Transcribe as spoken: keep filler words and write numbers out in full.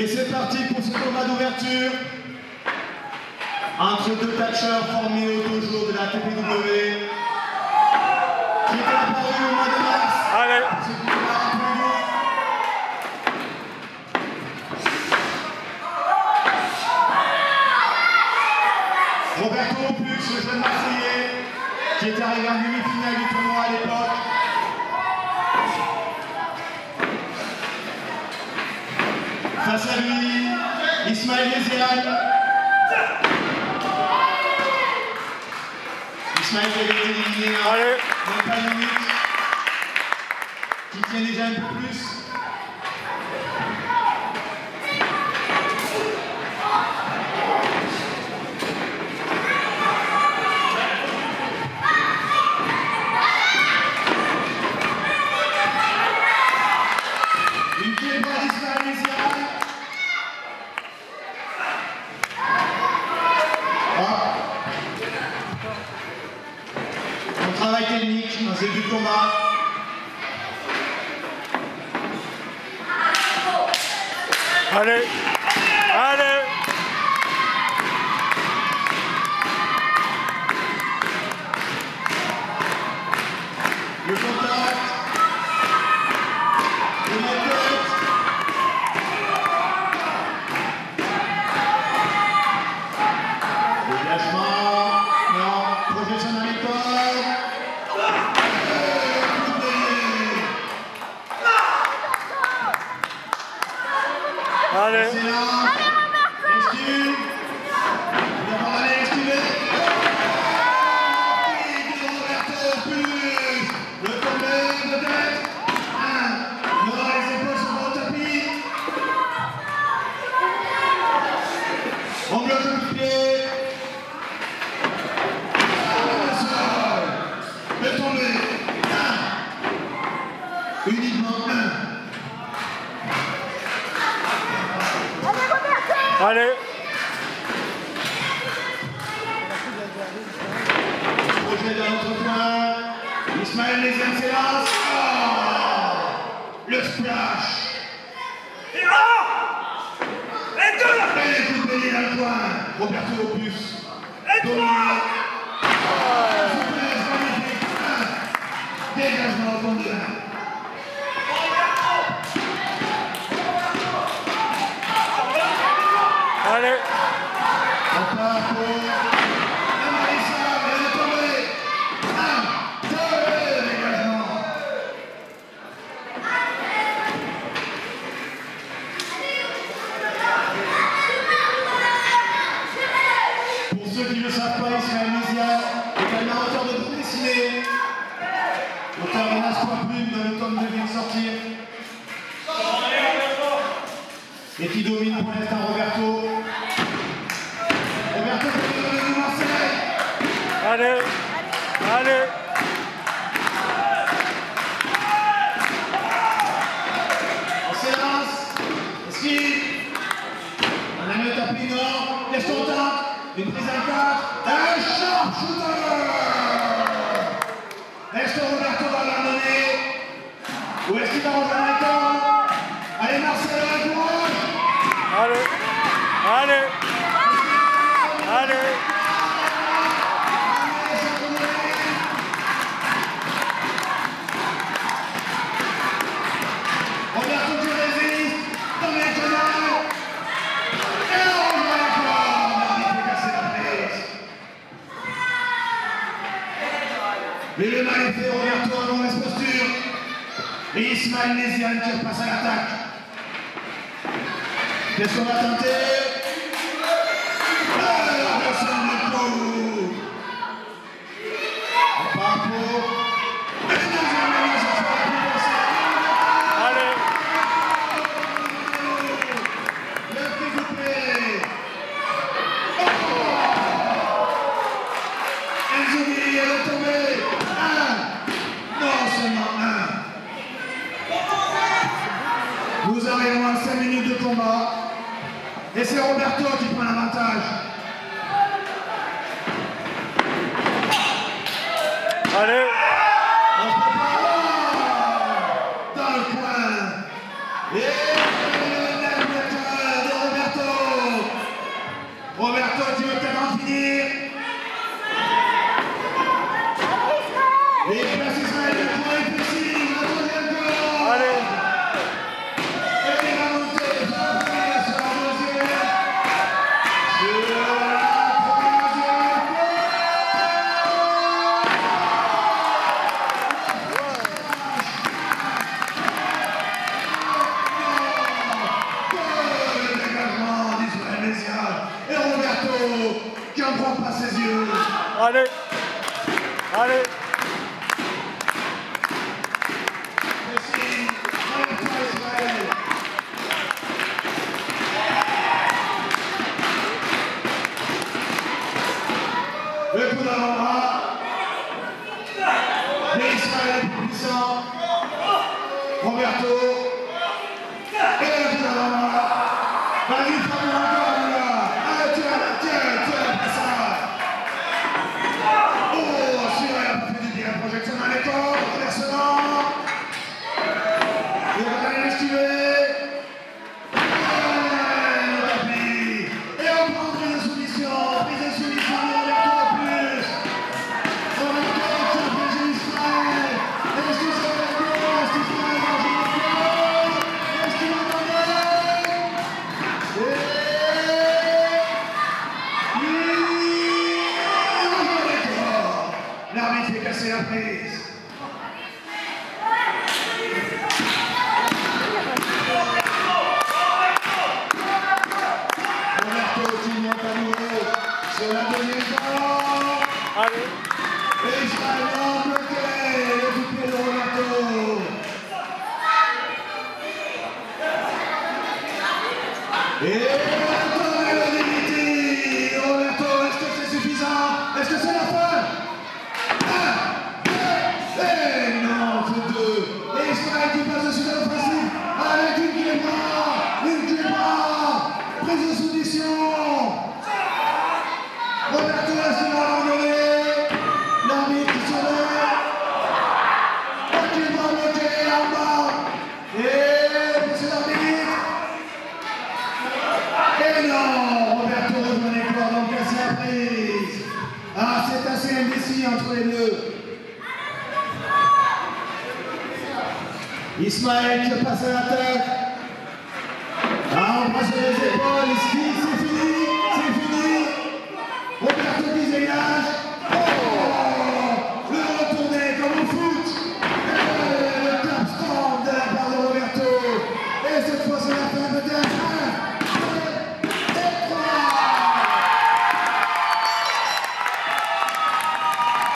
Et c'est parti pour ce combat d'ouverture entre deux catcheurs formés au dojo de la T P W qui était apparu au mois de mars. Allez. Roberto Opus, le jeune Marseillais, qui est arrivé en demi-finale du tournoi à l'époque. Face à lui, Ismaël Néziane. Ismaël qui a été éliminé en même pas une minute, qui tient déjà un peu plus. Une pied droit d'Ismaël Néziane. On travaille technique dans ce début de combat. Allez, allez. Le contact. Le tête. Dégagement. Non. Projection dans les corps. Allez. Excellent. Excuse. Il va falloir aller excuser. Roberto plus. Le tombé peut-être. Un. Non, les épaules sont au tapis. On bloque le pied. Le tombé. Un. Uniquement un. Allez. Projet dans l'autre coin. Ismaël Néziane s'élance. Oh, le splash. Et un. Et deux. Et les coups de bélier dans le coin. Roberto Opus. Et trois. Souplesse magnifique. Un. Dégagement au fond de l'un. Allez. On part pour la Marissa, elle est tombée. Un, deux, dégagement. Pour ceux qui ne le savent pas, Ismaël Néziane est également auteur de bande dessinée, auteur de Nas Point Plume dans le tome deux vient de sortir, et qui domine pour l'instant Roberto. Roberto de Marseille. Allez. Allez. On s'élance. Esquive. On a mis le tapis nord. Laisse ton temps. Une prise à quatre. Un sharpshooter. Est-ce que Roberto va l'amener? Ou est-ce qu'il va rejoindre les corps? Allez Marseille, à la courage. Allez. Allez. Allez. Roberto qui résiste. Dans les canaux. Et on rejoint la corde. Il peut casser la prise. Mais le mal est fait. Roberto a mauvaise posture. Et Ismaël Néziane qui repasse à l'attaque. Qu'est-ce qu'on va tenter? Ah, personne ne peut. On part pour une deuxième manche, ça sera la plus possible. Allez. Le petit coupé. Enzo Billy, elle est tombée. Un. Non, seulement un. Nous arrivons à cinq minutes de combat. Et c'est Roberto qui prend l'avantage. Allez. On se prépare dans le coin. Et le navigateur qui en croit pas ses yeux. Allez. Allez. Merci. Relève-toi, Israël. Le coup d'avant-bras. Mais Israël est plus puissant. Roberto. Et le coup d'avant-bras. Vas-y, frappe-le encore, mon gars. Allez, tiens, tiens, tiens, après ça. Oh, celui-là, il a pas fait du bien. Projection dans les corps, renversement. Il va aller l'esquiver. Et le tapis. Et on prend prise de soumission. Prise de soumission, il y en a encore plus. On va encore faire piéger Israël. Est-ce que ça va bien? Est-ce qu'Israël va jouer le pied? Est-ce qu'il va gagner? Et... l'arbitre fait casser la prise. Roberto qui monte à nouveau sur la deuxième fois. Allez. Et Israël va bloquer le coup de pied de Roberto. Et attendez le Divinity. Roberto, est-ce que c'est suffisant? Est-ce que c'est la fin? Un, deux, et non, c'est deux. Et Israël qui passe dessus de l'offensive avec une clé bras, une clé bras, prise de soumission. Roberto, est-ce qu'il va abandonner? L'arbitre qui se lève. Un clé bras bloqué en bas. Et c'est l'arbitre. Et non, Roberto rejoint les corps, donc casser la prise. Ah, c'est assez indécis entre les deux. Ismaël qui passe à l'attaque.